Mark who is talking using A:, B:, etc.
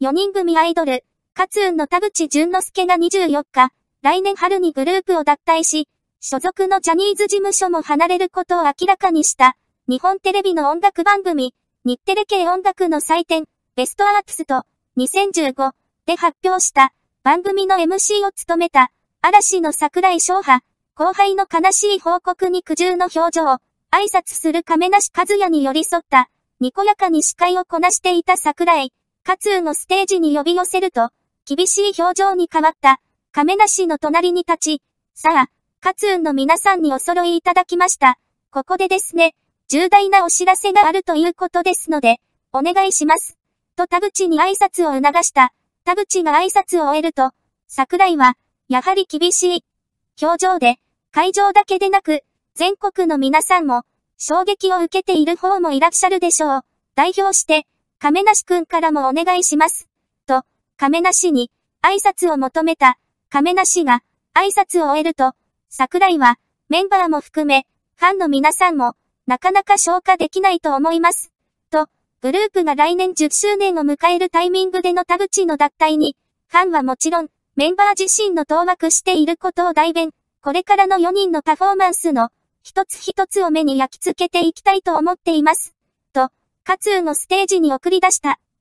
A: 4人組アイドル、カツーンの田淵淳之介が24日、来年春にグループを脱退し、所属のジャニーズ事務所も離れることを明らかにした、日本テレビの音楽番組、日テレ系音楽の祭典、ベストアーツと2015で発表した番組の MC を務めた嵐の櫻井翔波、後輩の悲しい報告に苦渋の表情、挨拶する亀梨和也に寄り添った、にこやかに司会をこなしていた櫻井、カツーンのステージに呼び寄せると、厳しい表情に変わった亀梨の隣に立ち、さあ、カツーンの皆さんにお揃いいただきました。ここでですね、重大なお知らせがあるということですので、お願いします。と田淵に挨拶を促した。田淵が挨拶を終えると、櫻井は、やはり厳しい表情で、会場だけでなく、全国の皆さんも、衝撃を受けている方もいらっしゃるでしょう。代表して、亀梨くんからもお願いします。と、亀梨に、挨拶を求めた。亀梨が、挨拶を終えると、櫻井は、メンバーも含め、ファンの皆さんも、なかなか消化できないと思います。と、グループが来年10周年を迎えるタイミングでの田淵の脱退に、ファンはもちろん、メンバー自身の当惑していることを代弁、これからの4人のパフォーマンスの、一つ一つを目に焼き付けていきたいと思っています。と、カツーンのステージに送り出した。